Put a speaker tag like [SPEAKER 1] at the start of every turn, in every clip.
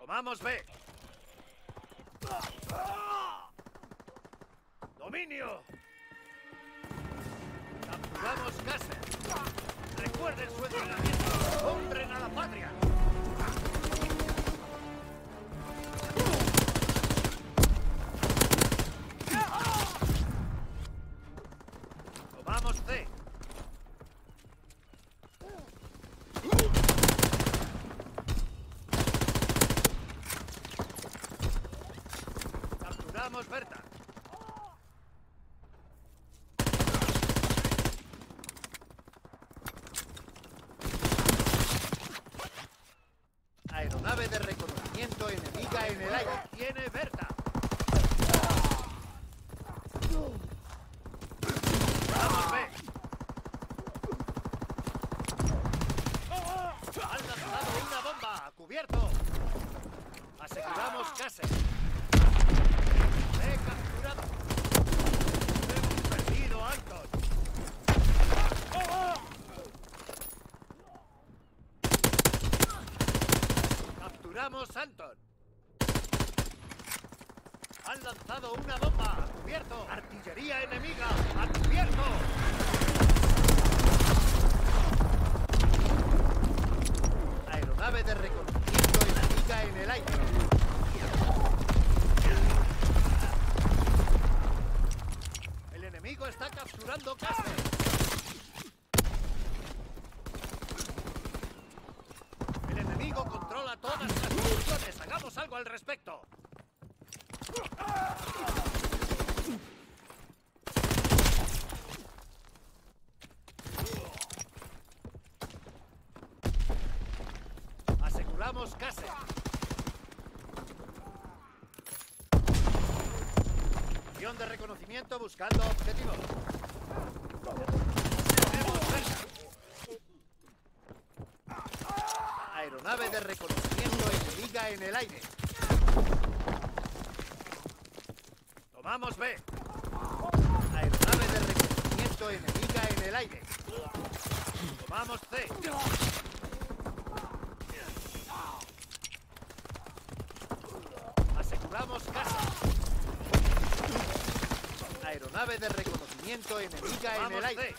[SPEAKER 1] Tomamos B. ¡Dominio! Capturamos Cáceres. Recuerden su entrenamiento. ¡Honren a la patria! Tomamos C. Capturamos Berta. Aeronave de reconocimiento enemiga en el aire. Tiene Berta. Vamos, B. Han lanzado una bomba. Cubierto. Aseguramos Cáceres. He capturado. Hemos perdido Anton. Capturamos Anton. Han lanzado una bomba. A cubierto. Artillería enemiga. A cubierto. Aeronave de reconocimiento enemiga en el aire. El enemigo está capturando Cáceres. El enemigo controla todas las posiciones. Hagamos algo al respecto. Aseguramos Cáceres. Misión de reconocimiento buscando objetivos. Tenemos Berta. Aeronave de reconocimiento enemiga en el aire. Tomamos B. Aeronave de reconocimiento enemiga en el aire. Tomamos C. Aseguramos casa. Aeronave de reconocimiento enemiga en el aire.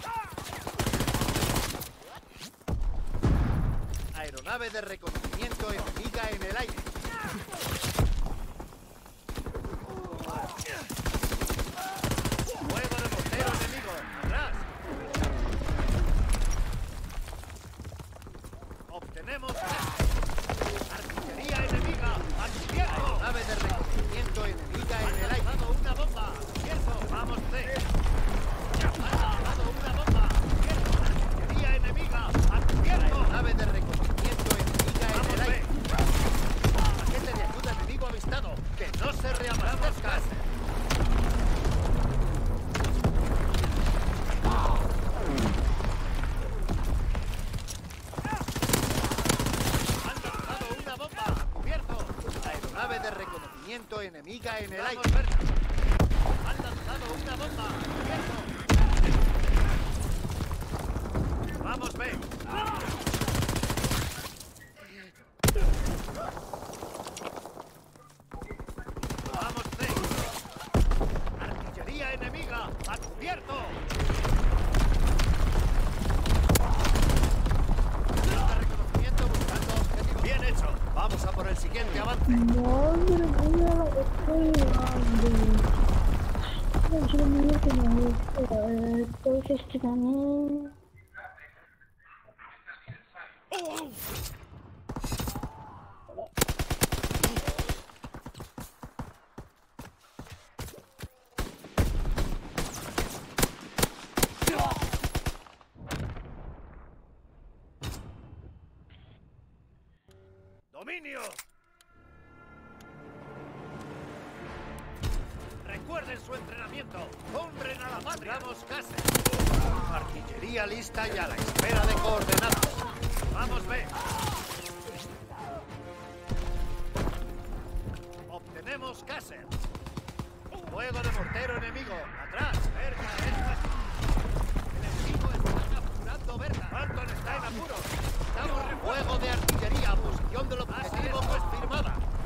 [SPEAKER 1] Aeronave de reconocimiento enemiga en el aire. Fuego de mortero enemigo. Atrás. Obtenemos artillería enemiga. Aeronave de reconocimiento enemiga en el aire. Una bomba. Vamos C. Ha lanzado una bomba. Artillería enemiga. Aeronave de reconocimiento enemiga en el aire. Paquete de ayuda enemigo avistado. Que no se reabastezca. Han lanzado una bomba. Cubierto. Aeronave de reconocimiento enemiga en el aire. Han lanzado una bomba. Cubierto. Vamos, B. Vamos, C. Artillería enemiga. A cubierto. Reconocimiento buscando objetivo. Bien hecho. Vamos a por el siguiente avance.
[SPEAKER 2] Madre mía, estoy grande. Es lo mío que me gusta. Entonces también.
[SPEAKER 1] ¡Dominio! Recuerden su entrenamiento. ¡Honren a la patria! ¡Vamos, Cáceres! Artillería lista y a la espera de coordenadas. ¡Vamos, B! Obtenemos Cáceres. Fuego de mortero enemigo. ¡Atrás! ¡Verga! El enemigo está capturando Berta. Anton está en apuros. Estamos en fuego de artillería. Posición del objetivo confirmada.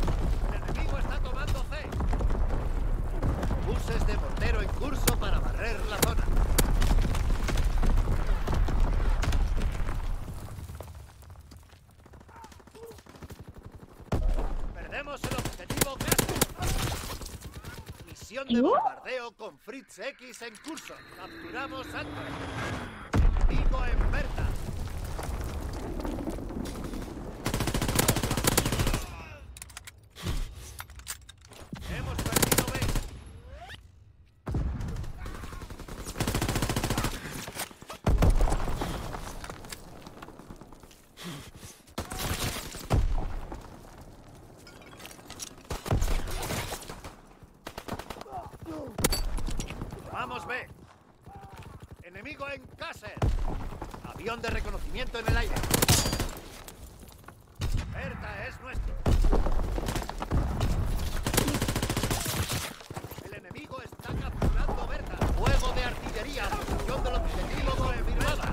[SPEAKER 1] Perdemos el objetivo Castle. Misión de bombardeo con Fritz X en curso. Capturamos Santos. Enemigo en Berta. Hemos perdido B. Vamos B. Enemigo en Kasser. Avión de reconocimiento en el aire. Berta es nuestro. El enemigo está capturando Berta. Fuego de artillería. Posición del objetivo confirmada.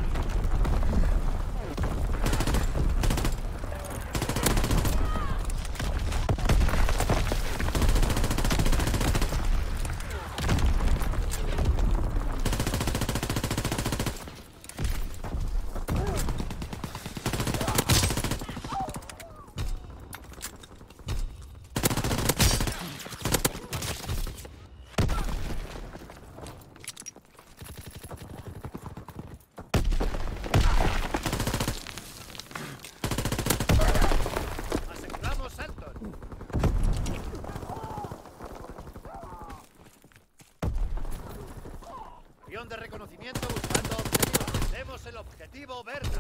[SPEAKER 1] De reconocimiento buscando objetivos. Tenemos el objetivo Berta.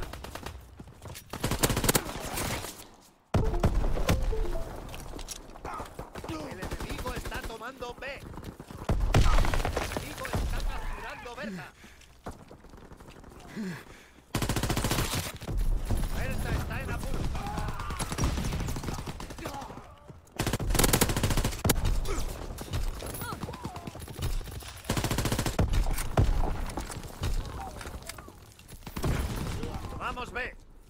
[SPEAKER 1] El enemigo está tomando B. El enemigo está capturando Berta. Berta está en apuro. Vamos B.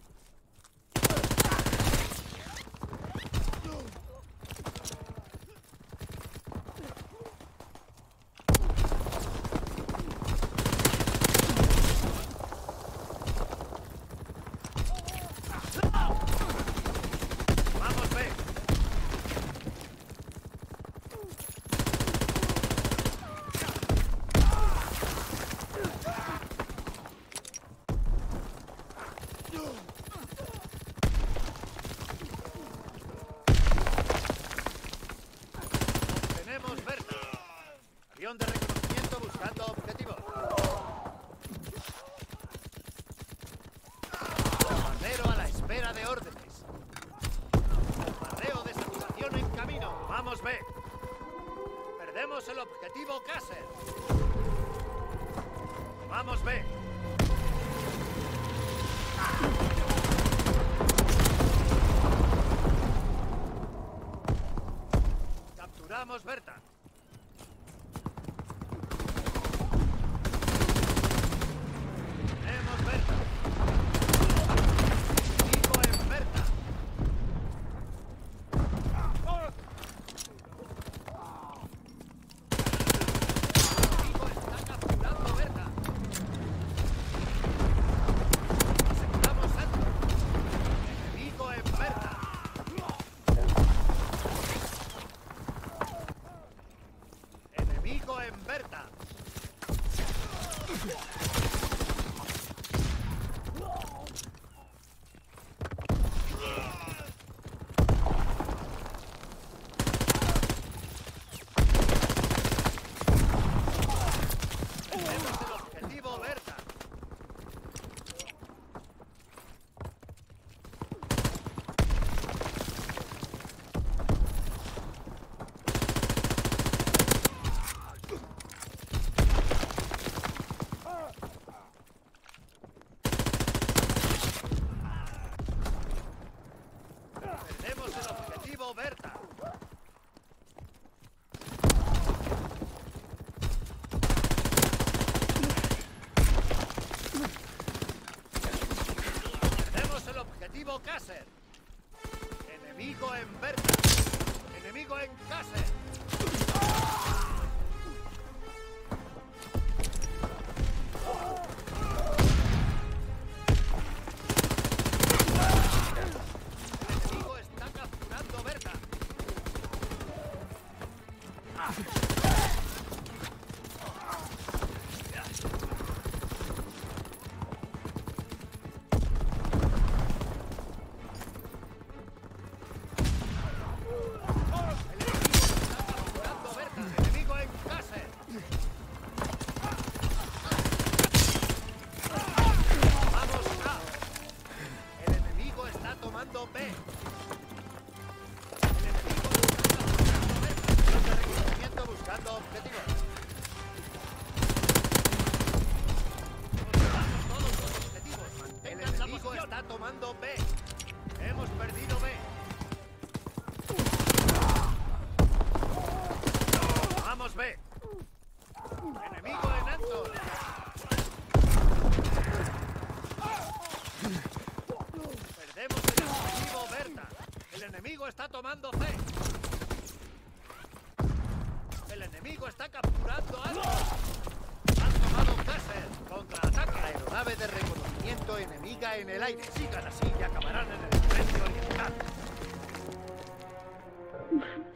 [SPEAKER 1] Vamos B. Tenemos Berta. Avión de reconocimiento buscando objetivos. Bombardero a la espera de órdenes. Bombardeo de saturación en camino. Vamos B. Perdemos el objetivo Kasser. Vamos B. Capturamos Berta. Tenemos Berta. Enemigo en Berta. El enemigo está capturando Berta. Aseguramos Santos. Enemigo en Berta. Enemigo en Berta. Tenemos el objetivo Berta. Perdemos el objetivo Berta. Perdemos el objetivo Kasser. Enemigo en Berta. Enemigo en Kasser. El enemigo está capturando Berta. Enemigo en casa. Vamos A. El enemigo está tomando B. El enemigo está tomando B. Reconocimiento buscando objetivos. Todos los objetivos. El enemigo está tomando B. Hemos perdido B. Vamos B. Enemigo en alto. Perdemos el objetivo Berta. El enemigo está tomando C. El enemigo está capturando algo. Han tomado Kaiser. Contraataque. Aeronave de reconocimiento enemiga en el aire. Sigan así y acabarán en el frente oriental.